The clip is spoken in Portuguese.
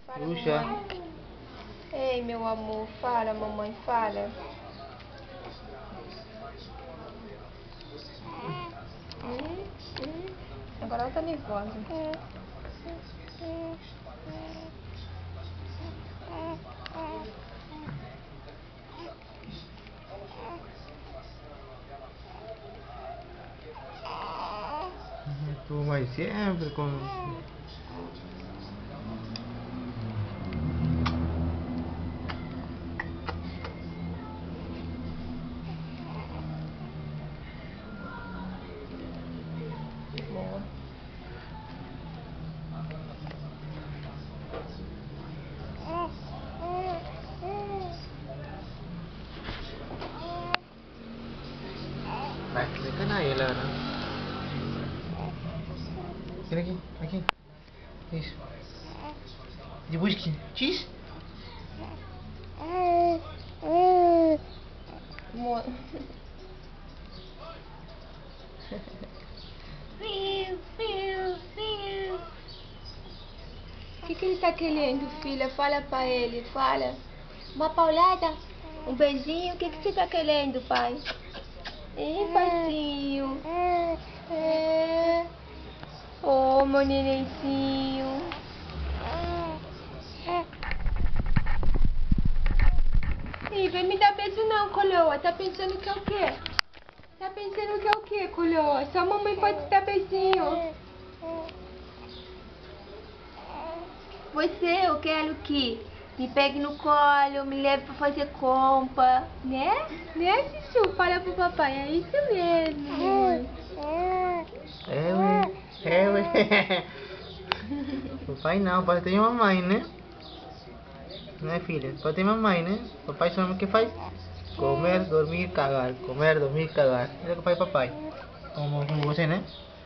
Fala, Puxa. mamãe. Ei, meu amor, fala, mamãe, fala. Agora ela tá nervosa. Tu vai sempre com... Boa. Vai, fica na ilha, né? Vem aqui, aqui. Isso. De busque. Cheese. Amor. O que ele tá querendo, filha? Fala pra ele, fala. Uma paulada? Um beijinho? O que você tá querendo, pai? Ih, paizinho. Oh, meu nenenzinho. Ih, vem me dar beijo não, coroa. Tá pensando que é o quê? Tá pensando que é o quê, coroa? Só a mamãe pode te dar beijinho. Você, eu quero que me pegue no colo, me leve pra fazer compra, né? Né, Chuchu? Fala pro papai, é isso mesmo, mamãe. Ué. Papai não, papai tem mamãe, né? Né, filha? Papai tem mamãe, né? Papai só o que faz? Comer, dormir, cagar. Comer, dormir, cagar. Isso é o que faz papai. Como você, né?